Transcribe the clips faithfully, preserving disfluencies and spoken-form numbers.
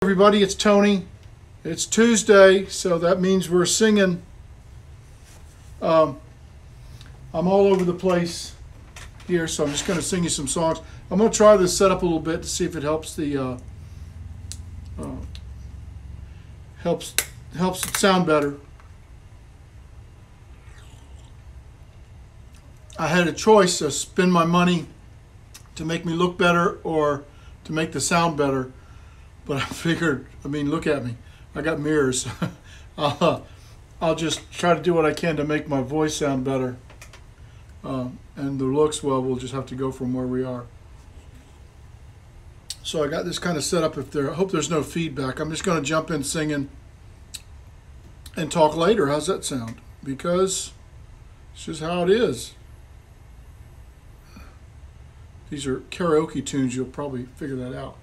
Everybody, it's Tony. It's Tuesday, so that means we're singing. Um, I'm all over the place here, so I'm just going to sing you some songs. I'm going to try this setup a little bit to see if it helps the uh, uh, helps helps it sound better. I had a choice to spend my money to make me look better or to make the sound better. But I figured, I mean, look at me. I got mirrors. I'll, uh, I'll just try to do what I can to make my voice sound better. Uh, and the looks, well, we'll just have to go from where we are. So I got this kind of set up. If there, I hope there's no feedback. I'm just going to jump in singing and talk later. How's that sound? Because it's just how it is. These are karaoke tunes. You'll probably figure that out.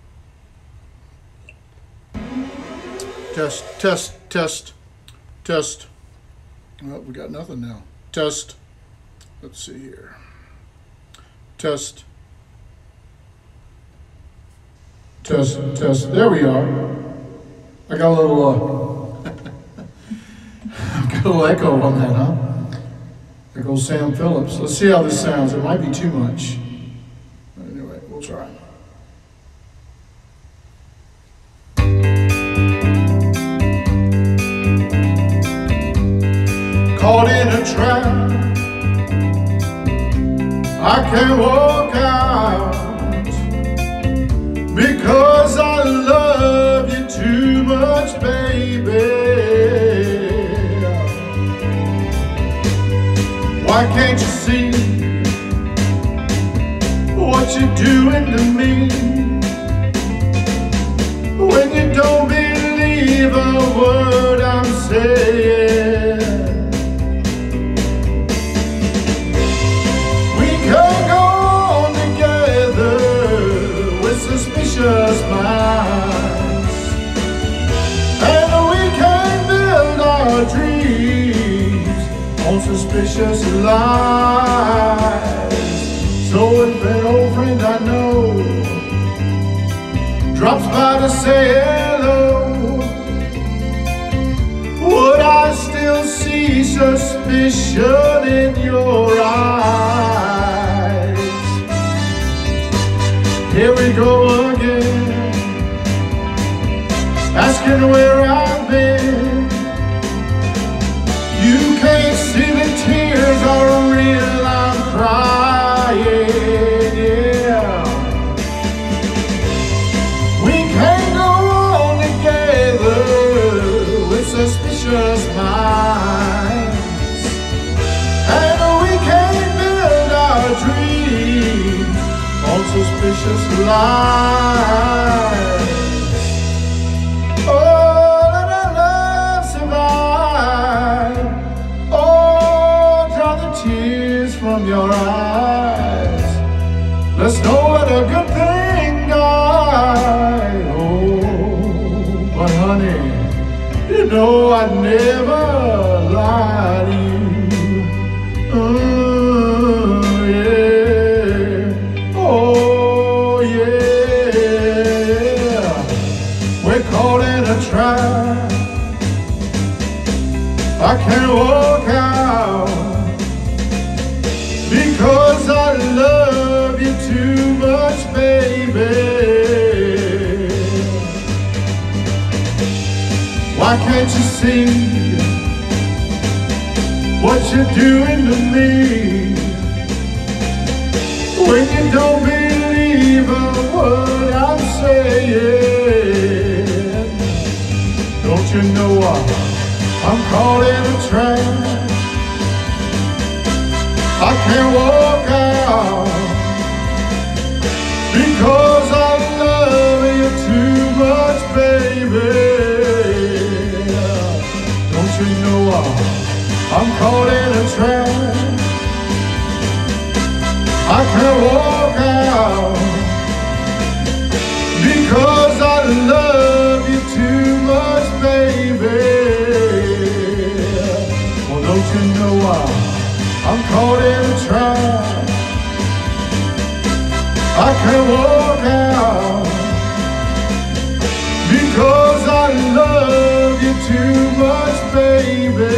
Test, test, test, test. Well, we got nothing now. Test. Let's see here. Test. Test, test. There we are. I got a little, uh, got a little echo on that, huh? There goes Sam Phillips. Let's see how this sounds. It might be too much. Anyway, we'll try. Caught in a trap, I can't walk out because I love you too much, baby. Why can't you see what you're doing to me when you don't believe a word I'm saying? Suspicious minds, and we can build our dreams on suspicious lies. So if an old friend I know drops by to say hello, would I still see suspicion in your eyes? Here we go again, asking where I've been. You can't see the tears are real, I'm crying, yeah. We can't go on together with suspicious minds, and we can't build our dreams on suspicious lies. Oh, let our love survive. Oh, dry the tears from your eyes. Let's know what a good thing die. Oh, but honey, you know I'd never lie to you. Oh, yeah. Trap, I can't walk out because I love you too much, baby. Why can't you see what you're doing to me when you don't believe a word I'm saying? Don't you know I'm caught in a trap? I can't walk out because I love you too much, baby. Don't you know I'm caught in a trap? I can't walk out because I love you too much, baby. Well, don't you know I'm caught in a trap? I can't walk out much, baby.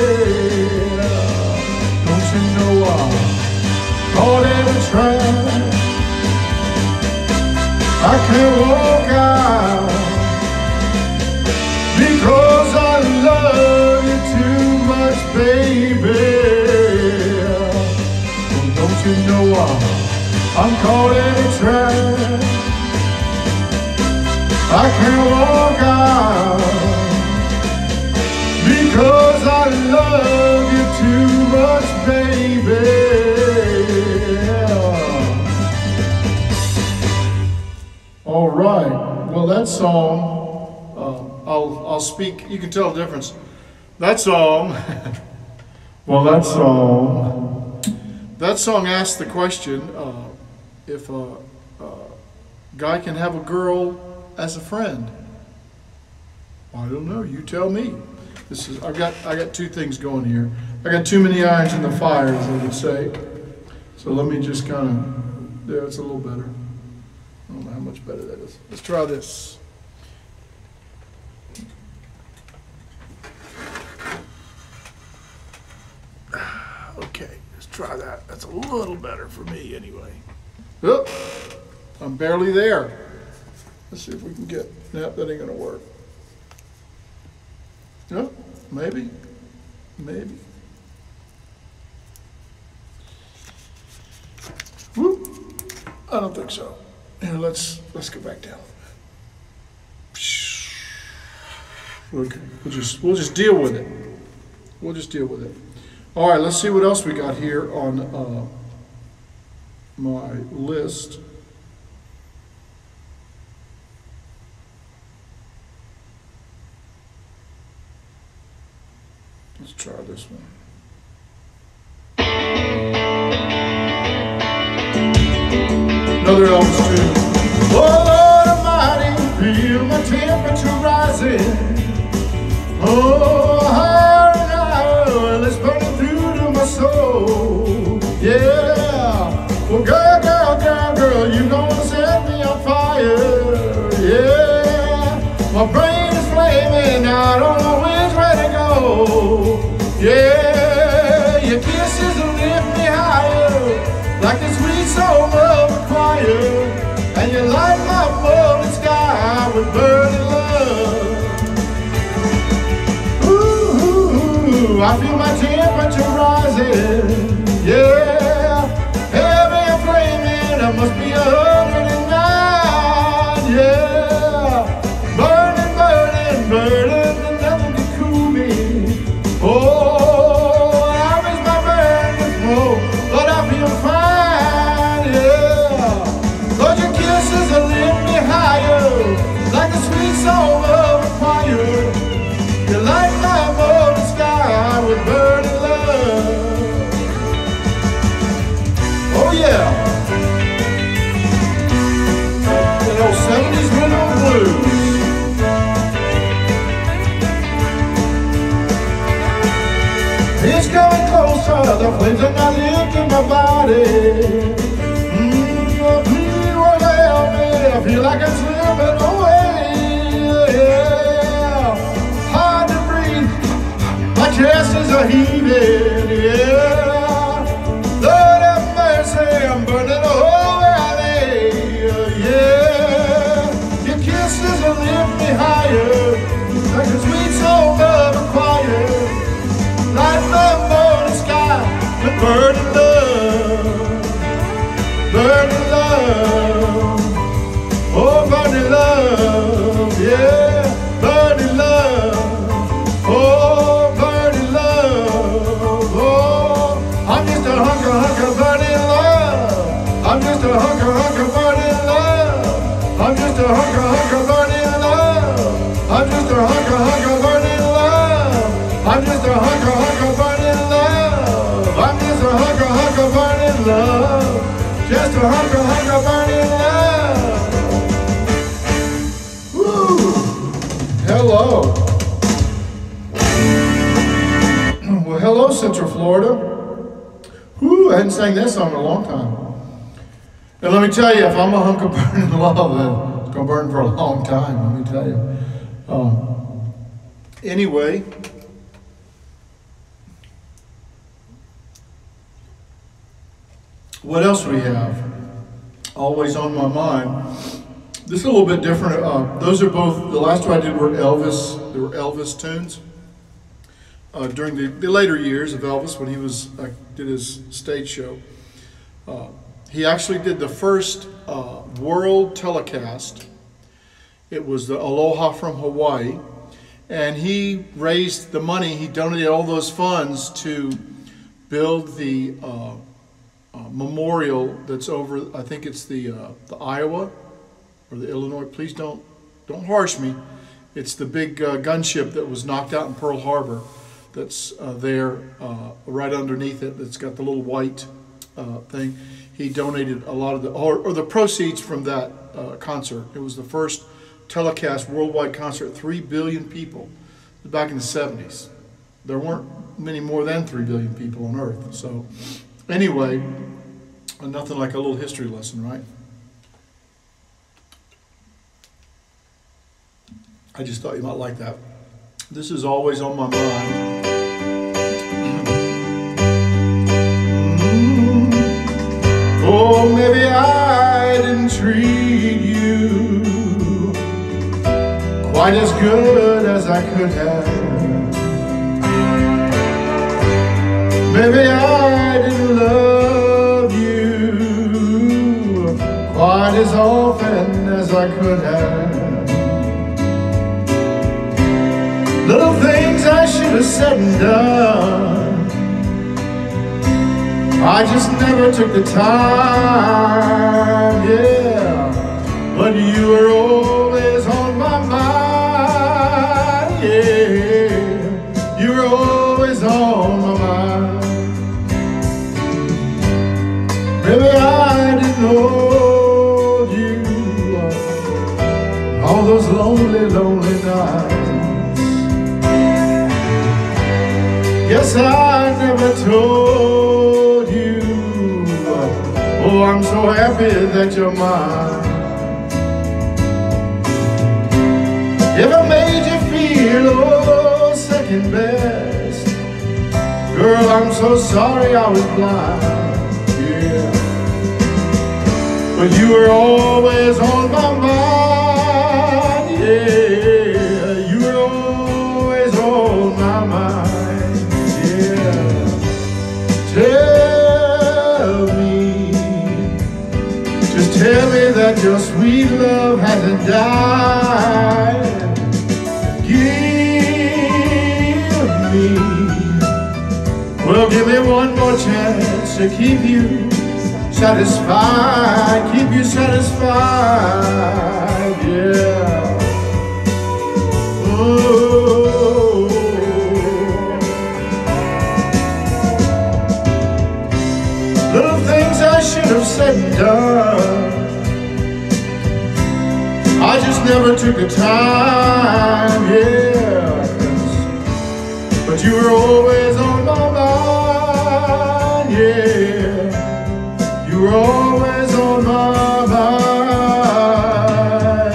Don't you know I'm caught in a trap? I can't walk out because I love you too much, baby. Well, don't you know I'm, I'm caught in a trap? I can't walk out because I love you too much, baby. All right. Well, that song, uh, I'll I'll speak. You can tell the difference. That song. Well, that song. That song asks the question uh, if a, a guy can have a girl as a friend. I don't know. You tell me. This is. I've got. I got two things going here. I got too many irons in the fire, as I would say. So let me just kind of. There, it's a little better. I don't know how much better that is. Let's try this. Okay, let's try that. That's a little better for me anyway. Oh, I'm barely there. Let's see if we can get, nope, that ain't gonna work. No, maybe, maybe. Whoop, I don't think so. Here, let's, let's go back down. Okay, we'll just, we'll just deal with it. We'll just deal with it. All right, let's see what else we got here on uh, my list. Let's try this one. Another Elvis tune. Oh, Lord Almighty, feel my temperature rising. Oh, higher and higher, it's burning through to my soul. Yeah. Well, girl, girl, girl, girl, you gonna set me on fire. Yeah. My brain is flaming, I don't know which way to go. Yeah. Your kisses will lift me higher, like the sweet soul of a choir. And you light my morning sky with burning love. Ooh, I feel my temperature rising. Yeah, heavy and flaming, I must be a hundred and nine. Yeah, burning, burning, burning, and nothing can cool me. Oh, I miss my burning smoke, but I feel fine. Yeah, Lord, your kisses will lift me higher, like the sweet soul of a choir. You light my morning sky with burning love. Oh yeah. You know, seventies rhythm and blues. It's coming closer, the flames are not lifting my body. Mm, please won't help me, I feel like I'm slipping away. Yeah, hard to breathe, my chest is a heaving. Yeah, Lord have mercy, I'm burning a hole where I lay. Yeah, your kisses will lift me higher, like a sweet soul of a choir. Light my morning sky with burning love, burning love, oh burning love, yeah, burning love, oh burning love, oh, I'm just a hunk of hunk of burning love, I'm just a hunk of hunk of burning love, I'm just a hunk of hunk of burning love, I'm just a hunk of hunk of burning love, I'm just a hunk of hunk of burning love, I'm just a hunk of hunk of burning love, just a hunk of hunk of burning love. Woo! Hello. Well, hello, Central Florida. Woo! I hadn't sang that song in a long time. And let me tell you, if I'm a hunk of burning love, then it's gonna burn for a long time. Let me tell you. Um, Anyway, what else we have? Always on my mind. This is a little bit different. Uh, those are both, the last two I did were Elvis, they were Elvis tunes. Uh, during the, the later years of Elvis, when he was uh, did his stage show. Uh, he actually did the first uh, world telecast. It was the Aloha from Hawaii. And he raised the money, he donated all those funds to build the uh, uh, memorial that's over, I think it's the, uh, the Iowa or the Illinois, please don't, don't harsh me. It's the big uh, gunship that was knocked out in Pearl Harbor that's uh, there uh, right underneath it, that's got the little white uh, thing. He donated a lot of the, or, or the proceeds from that uh, concert. It was the first telecast worldwide concert, three billion people, back in the seventies. There weren't many more than three billion people on Earth. So anyway, nothing like a little history lesson, right? I just thought you might like that. This is always on my mind. Oh, maybe I didn't treat you quite as good as I could have. Maybe I didn't love you quite as often as I could have. Little things I should have said and done, I just never took the time, yeah. But you were always on my mind, yeah. You were always on my mind. Maybe I didn't hold you all those lonely, lonely nights. Guess I never told you. Oh, I'm so happy that you're mine. If I made you feel, oh, second best, girl, I'm so sorry I was blind, yeah. But you were always on my mind, yeah. You were always on my mind, yeah. Tell me, just tell me that your sweet love hasn't died. Give me, well, give me one more chance to keep you satisfied, keep you satisfied, yeah. Oh. Little things I should have said and done, I just never took the time, yeah. But you were always on my mind, yeah. You were always on my mind.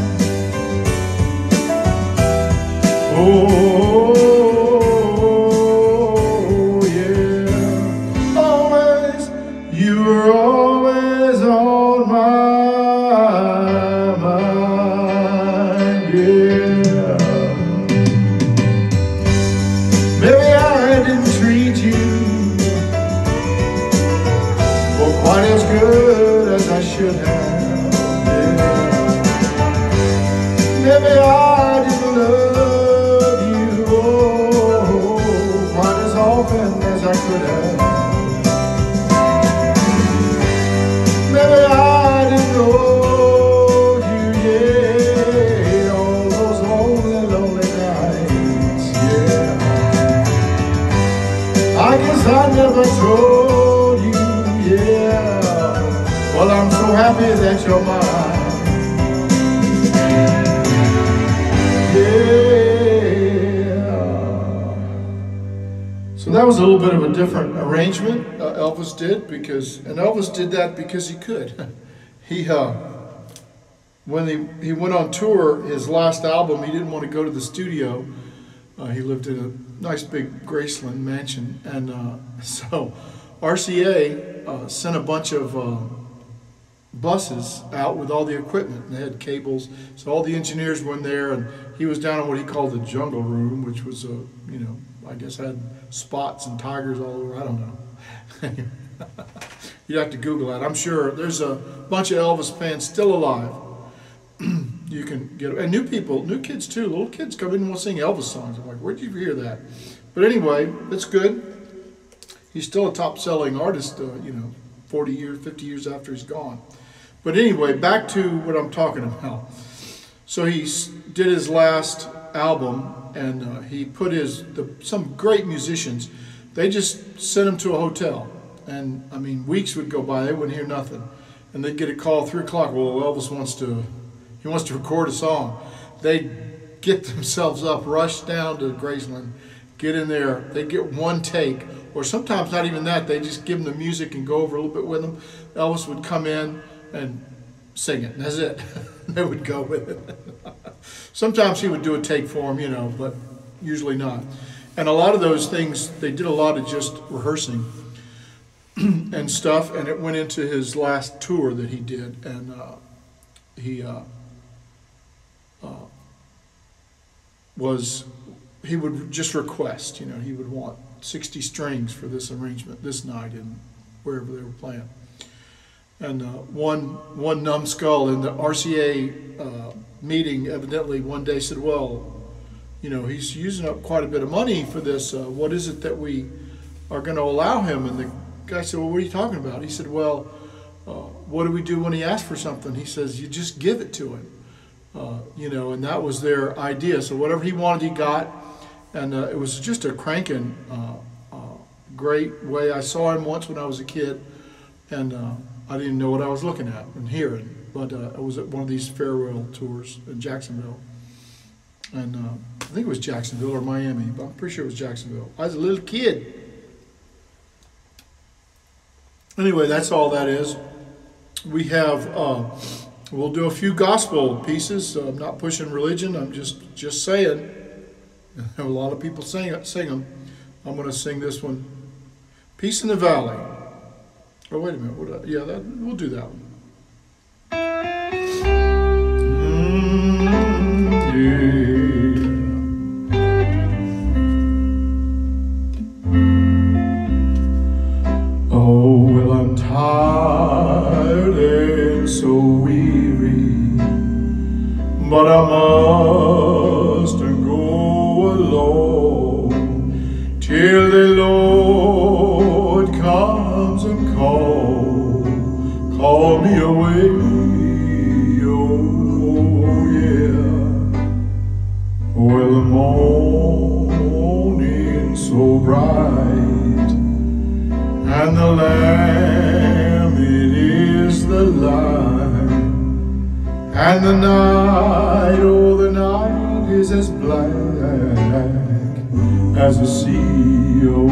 Oh, yeah. Always, you were always on my mind, yeah. Maybe I didn't treat you quite as good as I should have, yeah. Maybe I didn't love you, oh, quite as often as I could have. Maybe I didn't hold you, yeah, all those lonely, lonely nights, yeah. I guess I never told you, yeah. Well, I'm so happy that you're mine, yeah. So that was a little bit of a different arrangement uh, Elvis did, because, and Elvis did that because he could. he, uh, when he, he went on tour, his last album, he didn't want to go to the studio Uh, he lived in a nice big Graceland mansion, and uh, so R C A uh, sent a bunch of uh, buses out with all the equipment, and they had cables. So all the engineers were in there, and he was down in what he called the jungle room, which was a, you know, I guess had spots and tigers all over. I don't know. You'd have to Google that. I'm sure there's a bunch of Elvis fans still alive. You can get, and new people, new kids too. Little kids come in and want to sing Elvis songs. I'm like, where'd you hear that? But anyway, it's good. He's still a top-selling artist, uh, you know, forty years, fifty years after he's gone. But anyway, back to what I'm talking about. So he did his last album, and uh, he put his, the, some great musicians, they just sent him to a hotel. And, I mean, weeks would go by, they wouldn't hear nothing. And they'd get a call at three o'clock, well, Elvis wants to, he wants to record a song. They'd get themselves up, rush down to Graceland, get in there, they'd get one take, or sometimes not even that, they just give them the music and go over a little bit with them. Elvis would come in and sing it, and that's it. They would go with it. Sometimes he would do a take for him, you know, but usually not. And a lot of those things, they did a lot of just rehearsing and stuff, and it went into his last tour that he did, and uh, he uh, uh, was, he would just request, you know, he would want sixty strings for this arrangement this night and wherever they were playing. And uh, one one numbskull in the R C A uh, meeting evidently one day said, well, you know, he's using up quite a bit of money for this. Uh, what is it that we are going to allow him? And the guy said, well, what are you talking about? He said, well, uh, what do we do when he asks for something? He says, you just give it to him. Uh, you know, and that was their idea. So whatever he wanted, he got. And uh, it was just a cranking, uh, uh, great way. I saw him once when I was a kid, and uh, I didn't even know what I was looking at and hearing. But uh, I was at one of these farewell tours in Jacksonville. And uh, I think it was Jacksonville or Miami, but I'm pretty sure it was Jacksonville. I was a little kid. Anyway, that's all that is. We have, uh, we'll do a few gospel pieces. So I'm not pushing religion. I'm just, just saying. A lot of people sing, sing them. I'm going to sing this one. Peace in the Valley. Oh, wait a minute. What, uh, yeah, that, we'll do that one. Mm, yeah. Oh, well, I'm tired and so weary, but I must go alone till the Lord comes and call, call me away. Oh yeah. Well, the morning so bright, and the Lamb it is the light, and the night, oh the night is as black as the sea, oh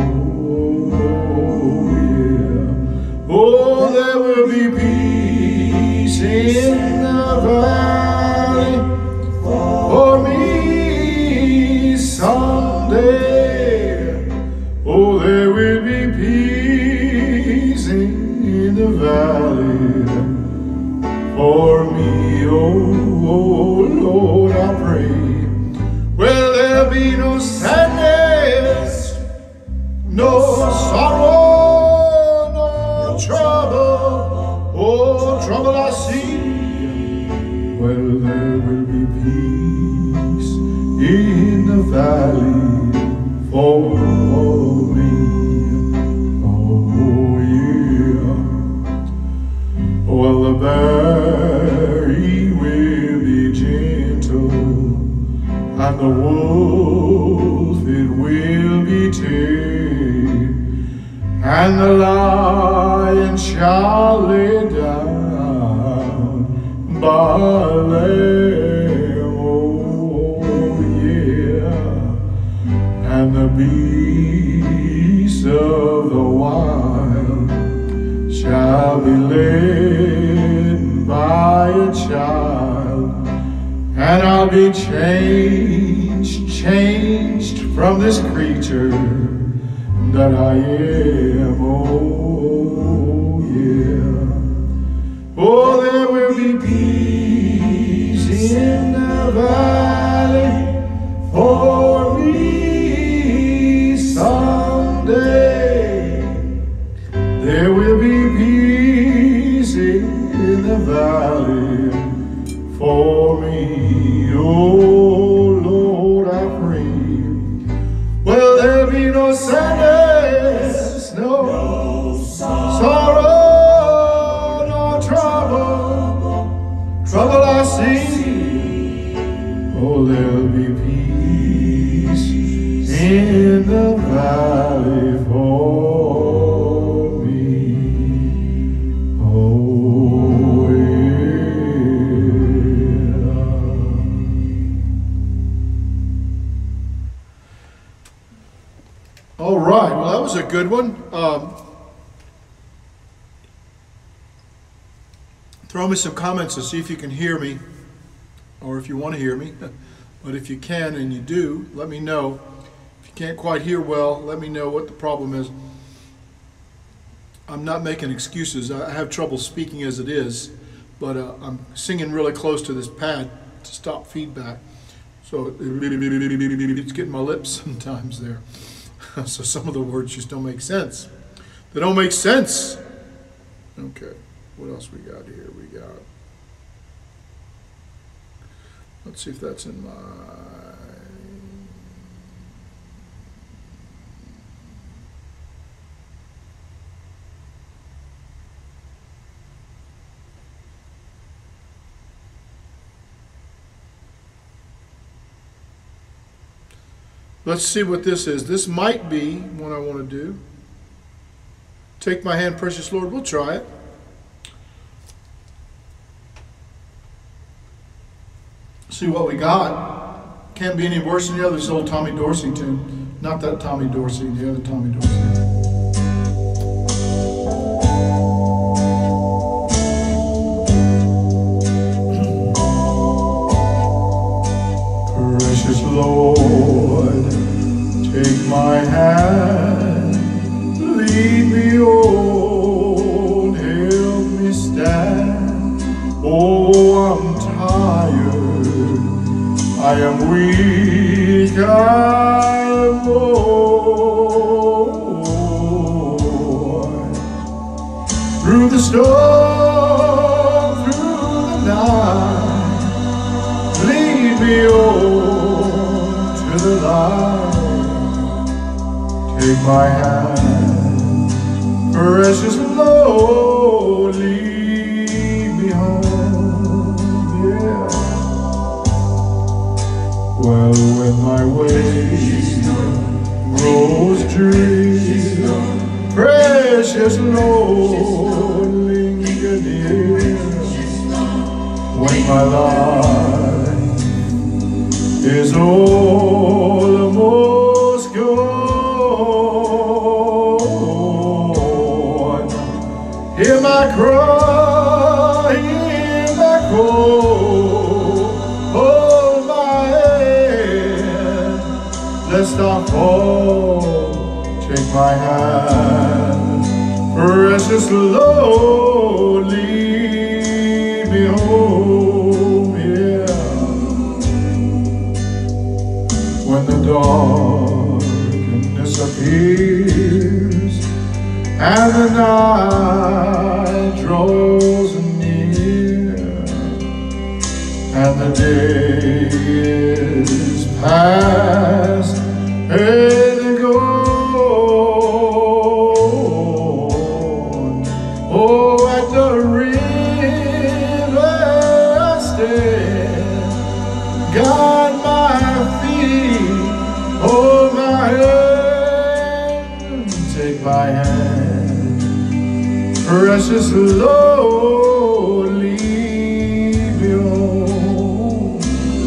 yeah. Oh, there will be peace in the valley for me someday. Oh, there will be peace in the valley for me, oh, oh Lord, I pray. Well, there'll be no sadness, no sorrow, no trouble, oh, trouble I see. Well, there will be peace in the valley for me, oh yeah. Well, the berry will be gentle, and the wolf it will be tame, and the lion shall lay down by a lamb, oh yeah. And the beasts of the wild shall be led by a child, and I'll I'll be changed, changed from this creature that I am. Oh, yeah. Oh, there will be peace in the valley for me someday. There will be peace in the valley for me. Oh, Lord, I pray. Well, there'll be no sadness, no, no sorrow, no trouble, trouble I see. Oh, there'll be peace in the valley for me. Oh, yeah. All right, well, that was a good one. Um, throw me some comments to see if you can hear me, or if you want to hear me. But if you can, and you do, let me know. If you can't quite hear well, let me know what the problem is. I'm not making excuses. I have trouble speaking as it is, but uh, I'm singing really close to this pad to stop feedback. So it's getting my lips sometimes there. So some of the words just don't make sense. They don't make sense. Okay, what else we got here? We got, let's see if that's in my, let's see what this is. This might be what I want to do. Take my hand, precious Lord. We'll try it. See what we got. Can't be any worse than the other. This old Tommy Dorsey tune. Not that Tommy Dorsey, the other Tommy Dorsey. Precious Lord, take my hand, lead me on, help me stand. Oh, I'm tired, I am weak, I am worn. Through the storm, through the night, lead me on to the light. Take my hand, precious Lord, lead me home, yeah. Well, when my way grows dreary, precious Lord, linger near. When my life is almost gone, hear my cry, hear my call, hold my hand, lest I fall. Take my hand, precious Lord, lead me home, yeah. When the darkness appears and the night draws near, and the day is past and gone. Oh, at the river I stand, guide my feet, hold my hand, take my hand, precious Lord, lead me on.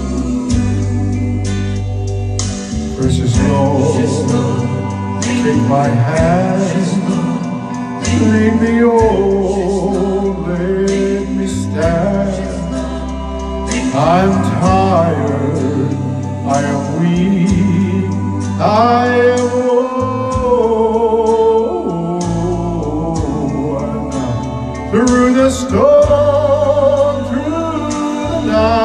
Precious Lord, take my hand, lead me on, let me stand. I'm tired, I am weak, I am worn. Through the storm, through the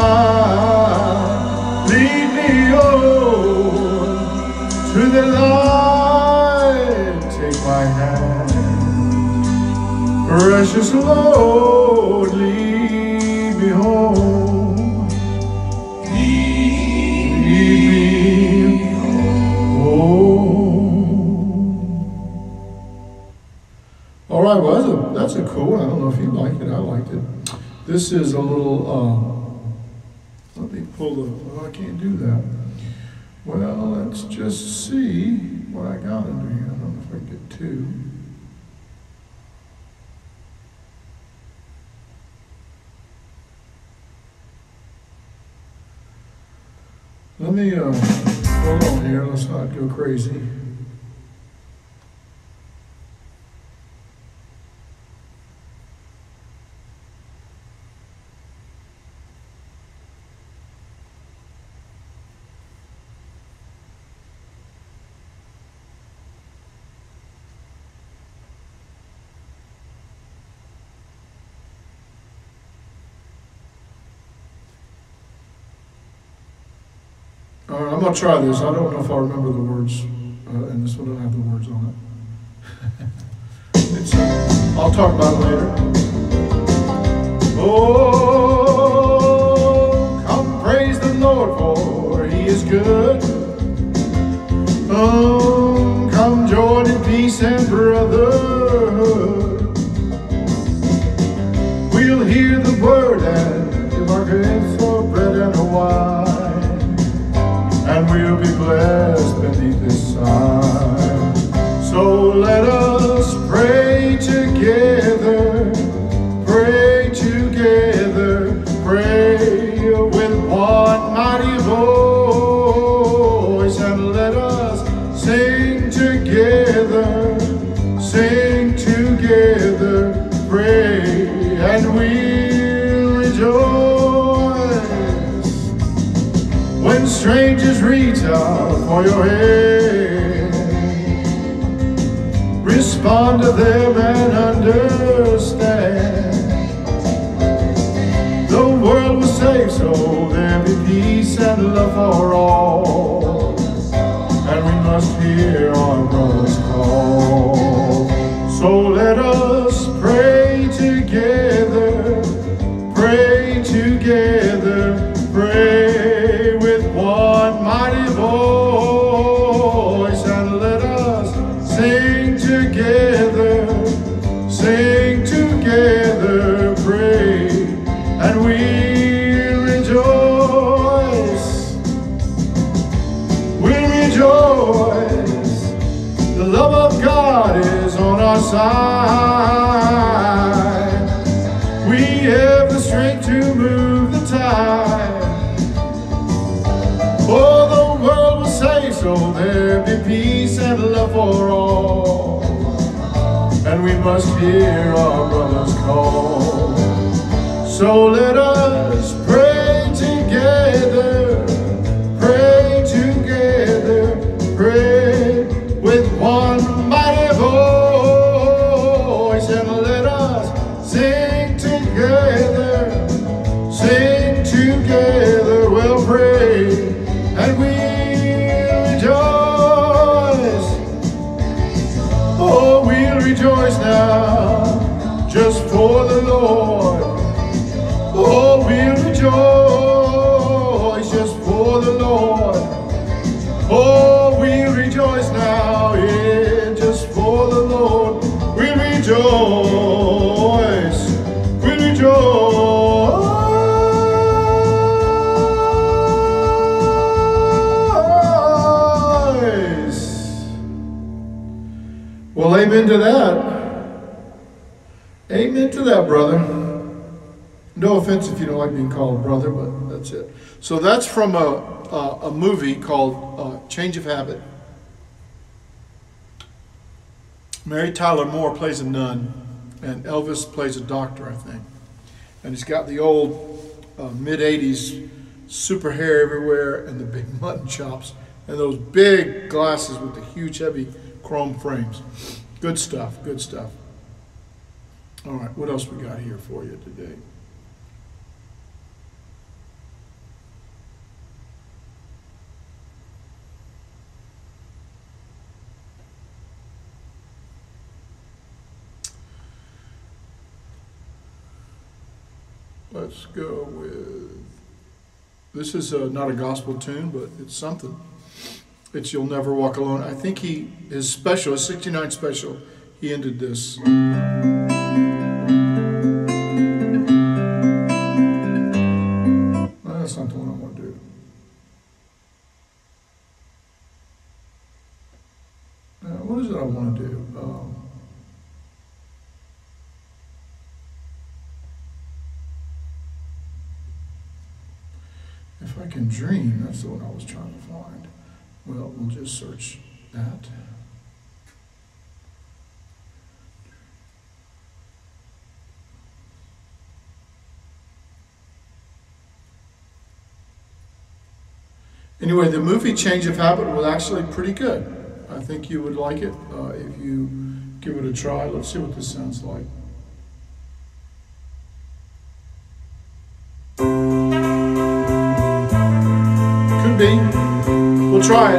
night, lead me on to the light. Take my hand, precious Lord, lead me home. Lead me home. All right, well, that's a, that's a cool one. I don't know if you like it. I liked it. This is a little, um, let me pull the, oh, I can't do that. Well, let's just see what I got under here. I don't know if I can get two. Let me, uh, hold on here, let's not go crazy. All right, I'm going to try this. I don't know if I remember the words, uh, and this one don't have the words on it. It's, uh, I'll talk about it later. Oh, come praise the Lord, for He is good. Oh, come join in peace and brotherhood. We'll hear the word and give our gifts for bread and wine. And we'll be blessed beneath His sign. So let us pray together, pray together, pray with one mighty voice, and let us sing together, sing together, pray, and we'll rejoice. When strangers reach out for your hand, respond to them and understand. The world was saved, so there be peace and love for all. And we must hear our brothers call. So let us pray together, pray together, pray with one mighty voice, and let us sing together, sing together, pray, and we'll rejoice, we'll rejoice. The love of God is on our side. We have the strength to move the tide. Oh, the world was saved, so there be peace and love for all. And we must hear our brothers call. So let us pray together, pray together, pray with one mighty voice, and let us sing together, sing together, we'll pray, and we rejoice. Oh, we'll rejoice now, just for the Lord. Oh, we'll rejoice, just for the Lord. Oh, we'll rejoice now, yeah, just for the Lord. We'll rejoice, we'll rejoice. Well, amen to that. Amen to that, brother. No offense if you don't like being called brother, but that's it. So that's from a, a, a movie called uh, Change of Habit. Mary Tyler Moore plays a nun, and Elvis plays a doctor, I think. And he's got the old uh, mid eighties, super hair everywhere, and the big mutton chops, and those big glasses with the huge, heavy chrome frames. Good stuff, good stuff. All right, what else we got here for you today? Let's go with, this is a, not a gospel tune, but it's something. It's You'll Never Walk Alone. I think he, his special, his sixty-nine special, he ended this. That's not the one I want to do. Uh, what is it I want to do? Um, If I Can Dream, that's the one I was trying to find. Well, we'll just search that. Anyway, the movie Change of Habit was actually pretty good. I think you would like it uh, if you give it a try. Let's see what this sounds like. Be. We'll try it.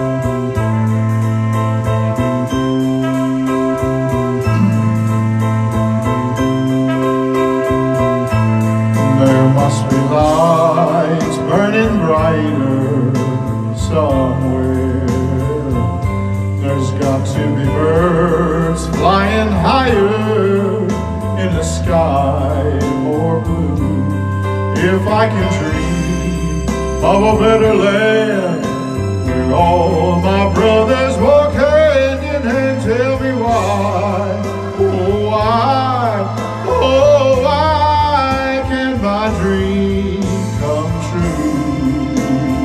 There must be lights burning brighter somewhere. There's got to be birds flying higher in a sky more blue. If I can dream of a better land where all my brothers walk hand in hand, tell me why, oh why, oh why can't my dream come true?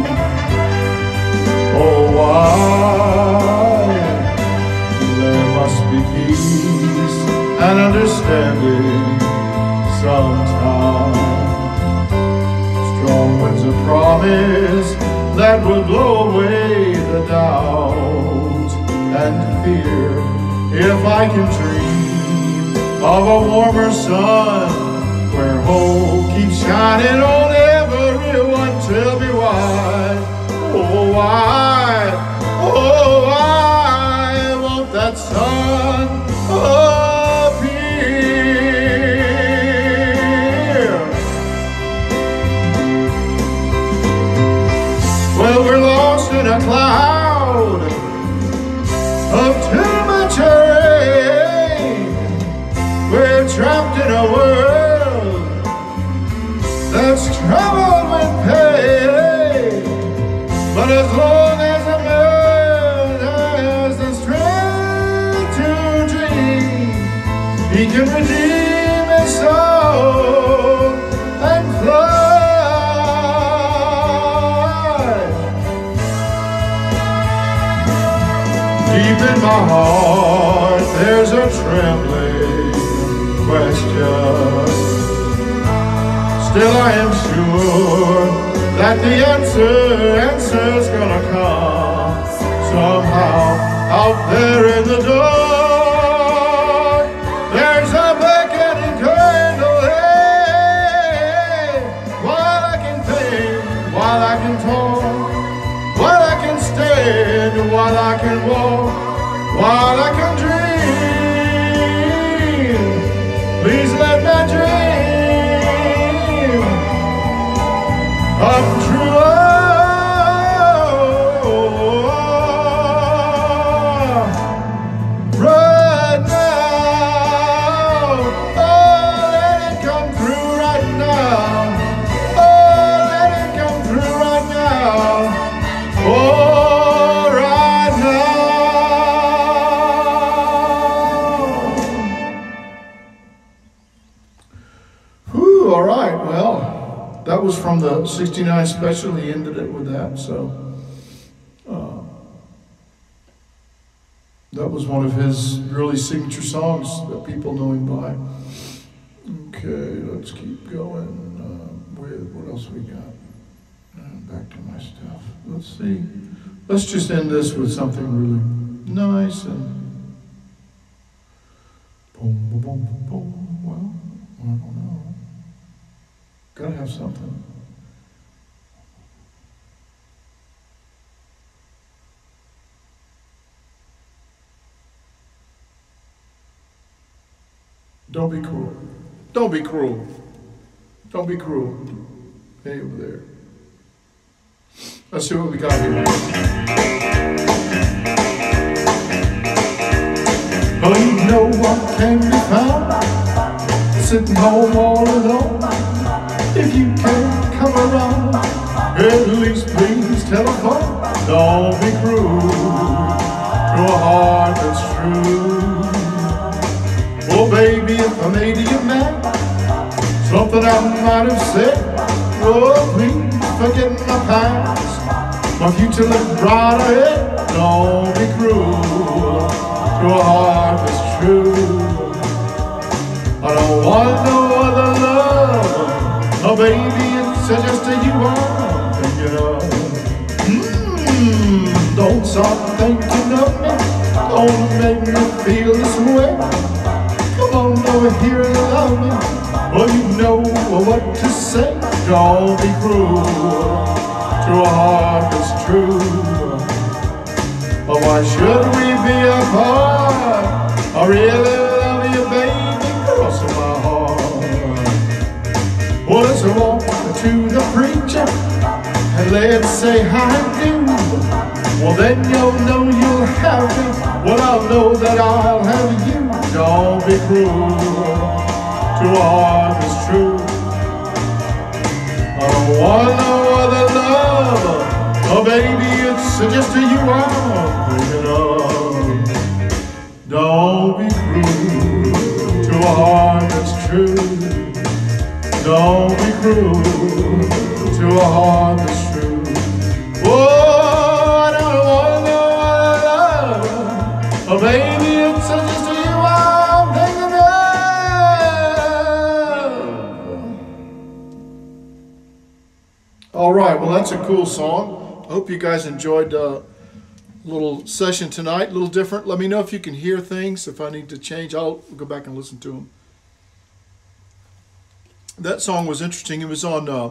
Oh why there must be peace and understanding sometime. Strong winds of promise that will blow away the doubt and fear. If I can dream of a warmer sun where hope keeps shining on everyone, tell me why, oh why, oh why won't that sun appear? Well, we're lost in a cloud of too much rain. We're trapped in a world that's troubled with pain. But as long as a man has the strength to dream, he can redeem his soul and fly. Deep in my heart there's a trembling question. Still I am sure that the answer, answer's gonna come somehow out there in the dark. There's a beckoning candle, hey, while I can think, while I can talk, while I can stand, while I can walk, while I can dream. Please let my dream come true. Right now, oh, let it come through right now. Oh, let it come through right now. Oh, right now. Whew, all right, well, that was from the sixty-nine special. He ended it with that, so uh, that was one of his really signature songs that people know him by. Okay, let's keep going. Uh, with, what else we got? Uh, back to my stuff. Let's see. Let's just end this with something really nice and boom, boom, boom, boom. Well, I don't know. Gotta have something. Don't be cruel. Don't be cruel. Don't be cruel. Hey, over there. Let's see what we got here. Oh, you know what can be found sitting home all alone. If you can't come around, at least please telephone. Don't be cruel to a heart that's true. Oh baby, if I made you mad, something I might have said, oh please forget my past, my future looks bright ahead. Don't be cruel to a heart that's true. I don't want no other love, oh baby, it's just a you I'm thinking of. Mmm, don't stop thinking of me, don't make me feel this way. Come on over here and love me. Well, you know what to say. Don't be cruel to a heart that's true. But why should we be apart? I really love you, baby, cross my heart. Well, let's walk to the preacher and let's say I do. Well, then you'll know you'll have me. Well, I'll know that I'll have you. Don't be cruel to a heart that's true. I don't want no other love. Oh baby, it's just you I'm thinking of. Don't be cruel to a heart that's true. Don't be cruel to a heart that's true. Oh, I don't want no other love. Oh baby, it's just you I'm thinking of. All right, well that's a cool song. I hope you guys enjoyed a little session tonight, a little different. Let me know if you can hear things. If I need to change, I'll go back and listen to them. That song was interesting. It was on uh,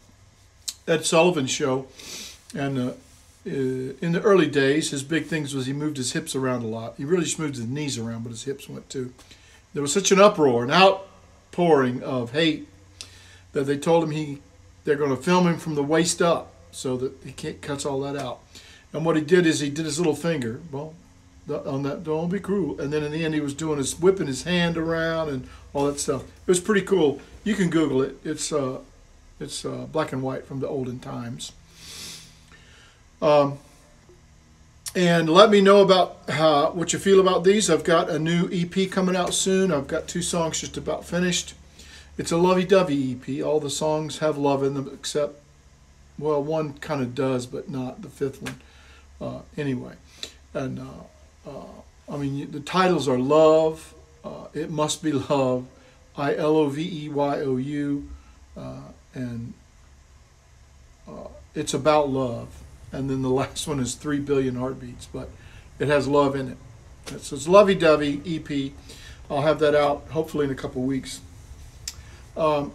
Ed Sullivan's show, and uh, in the early days, his big things was he moved his hips around a lot. He really just moved his knees around, but his hips went too. There was such an uproar, an outpouring of hate, that they told him he they're going to film him from the waist up so that he can't cuts all that out. And what he did is he did his little finger, well, on that, don't be cruel. And then in the end, he was doing his whipping his hand around and all that stuff. It was pretty cool. You can Google it. It's uh, it's uh, black and white from the olden times. Um, and let me know about how, what you feel about these. I've got a new E P coming out soon. I've got two songs just about finished. It's a lovey-dovey E P. All the songs have love in them except, well, one kind of does, but not the fifth one. Uh, anyway, and uh, uh, I mean, the titles are Love, uh, It Must Be Love, I L O V E Y O U, uh, and uh, It's About Love. And then the last one is Three Billion Heartbeats, but it has love in it. So it's lovey-dovey E P. I'll have that out hopefully in a couple weeks. Um,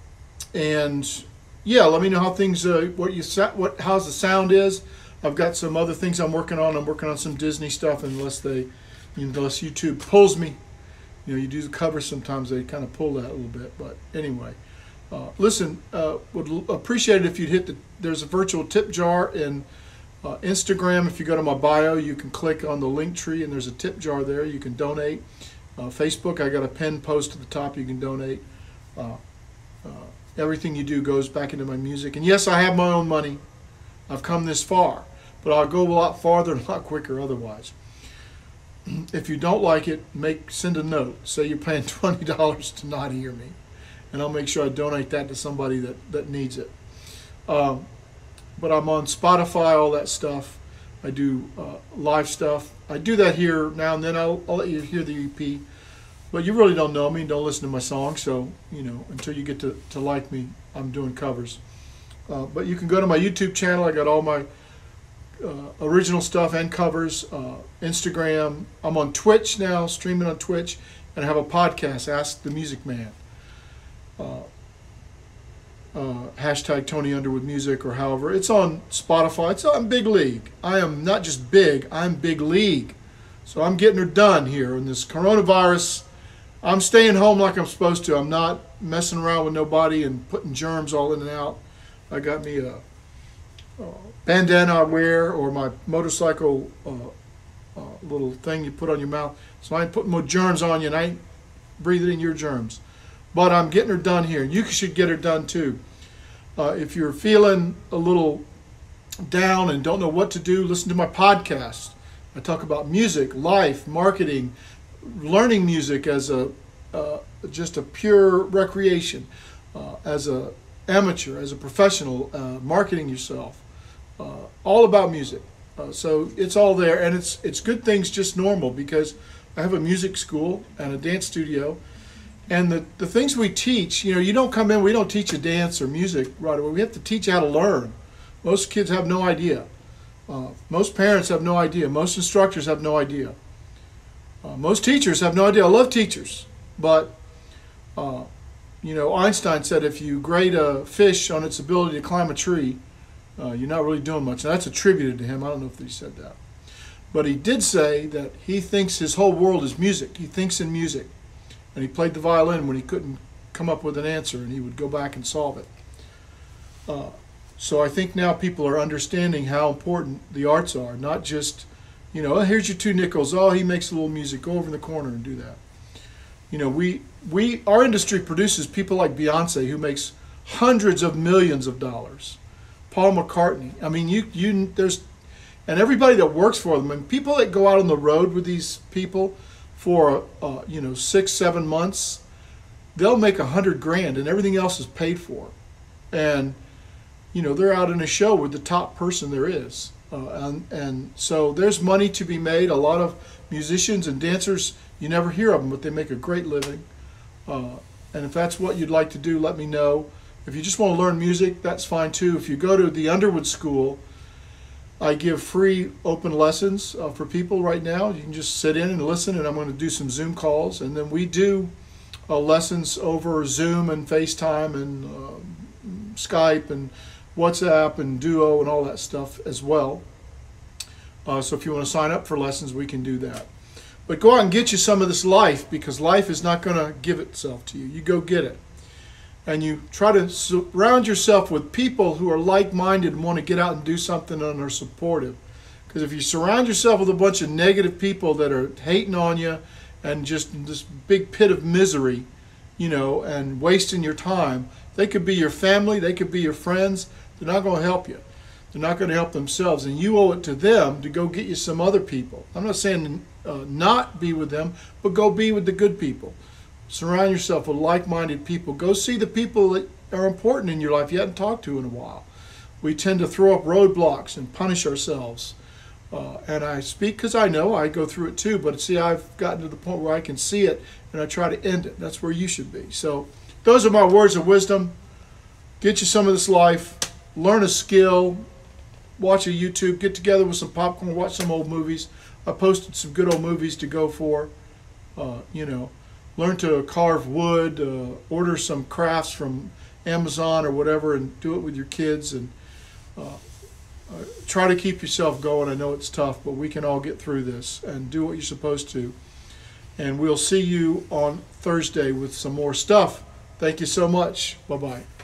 and yeah, let me know how things, uh, what you, what, how's the sound is. I've got some other things I'm working on. I'm working on some Disney stuff, unless they, unless YouTube pulls me. You know, you do the covers sometimes, they kind of pull that a little bit. But anyway, uh, listen, uh, would appreciate it if you'd hit the, there's a virtual tip jar in uh, Instagram. If you go to my bio, you can click on the link tree and there's a tip jar there. You can donate. Uh, Facebook, I got a pinned post at the top. You can donate. Uh, uh, everything you do goes back into my music. And yes, I have my own money. I've come this far, but I'll go a lot farther and a lot quicker otherwise. If you don't like it, make send a note. Say you're paying twenty dollars to not hear me, and I'll make sure I donate that to somebody that, that needs it. Um, but I'm on Spotify, all that stuff. I do uh, live stuff. I do that here now and then. I'll, I'll let you hear the E P. But you really don't know me, don't listen to my songs, so, you know, until you get to, to like me, I'm doing covers. Uh, but you can go to my YouTube channel. I got all my uh, original stuff and covers. Uh, Instagram. I'm on Twitch now, streaming on Twitch, and I have a podcast, Ask the Music Man. Uh, uh, hashtag Tony Underwood Music, or however. It's on Spotify. It's on Big League. I am not just big, I'm Big League. So I'm getting her done here in this coronavirus. I'm staying home like I'm supposed to. I'm not messing around with nobody and putting germs all in and out. I got me a, a bandana I wear, or my motorcycle uh, uh, little thing you put on your mouth. So I ain't putting more germs on you, and I ain't breathing in your germs. But I'm getting her done here. You should get her done too. Uh, if you're feeling a little down and don't know what to do, listen to my podcast. I talk about music, life, marketing, learning music as a uh, just a pure recreation, uh, as a amateur, as a professional, uh, marketing yourself, uh, all about music. Uh, so it's all there, and it's it's good things just normal, because I have a music school and a dance studio. And the, the things we teach, you know, you don't come in, we don't teach you dance or music right away. We have to teach you how to learn. Most kids have no idea. Uh, most parents have no idea. Most instructors have no idea. Uh, most teachers have no idea. I love teachers. But, uh, you know, Einstein said if you grade a fish on its ability to climb a tree, uh, you're not really doing much. And that's attributed to him. I don't know if he said that. But he did say that he thinks his whole world is music. He thinks in music. And he played the violin when he couldn't come up with an answer, and he would go back and solve it. Uh, so I think now people are understanding how important the arts are, not just, you know, oh, here's your two nickels. Oh, he makes a little music. Go over in the corner and do that. You know, we we our industry produces people like Beyonce, who makes hundreds of millions of dollars. Paul McCartney. I mean, you you there's, and everybody that works for them, and people that go out on the road with these people for uh, you know, six, seven months, they'll make a hundred grand, and everything else is paid for. And you know, they're out in a show with the top person there is, uh, and and so there's money to be made. A lot of musicians and dancers, you never hear of them, but they make a great living. Uh, and if that's what you'd like to do, let me know. If you just want to learn music, that's fine too. If you go to the Underwood School, I give free open lessons uh, for people right now. You can just sit in and listen, and I'm going to do some Zoom calls. And then we do uh, lessons over Zoom and FaceTime and uh, Skype and WhatsApp and Duo and all that stuff as well. Uh, so if you want to sign up for lessons, we can do that. But go out and get you some of this life, because life is not going to give itself to you. You go get it. And you try to surround yourself with people who are like-minded and want to get out and do something and are supportive. Because if you surround yourself with a bunch of negative people that are hating on you and just in this big pit of misery, you know, and wasting your time, they could be your family, they could be your friends. They're not going to help you. They're not going to help themselves, and you owe it to them to go get you some other people. I'm not saying uh, not be with them, but go be with the good people. Surround yourself with like-minded people. Go see the people that are important in your life you haven't talked to in a while. We tend to throw up roadblocks and punish ourselves. Uh, and I speak because I know I go through it too, but see, I've gotten to the point where I can see it and I try to end it. That's where you should be. So those are my words of wisdom. Get you some of this life. Learn a skill. Watch a YouTube. Get together with some popcorn. Watch some old movies. I posted some good old movies to go for. Uh, you know. Learn to carve wood, uh, order some crafts from Amazon or whatever, and do it with your kids. And uh, uh, try to keep yourself going. I know it's tough, but we can all get through this and do what you're supposed to. And we'll see you on Thursday with some more stuff. Thank you so much. Bye-bye.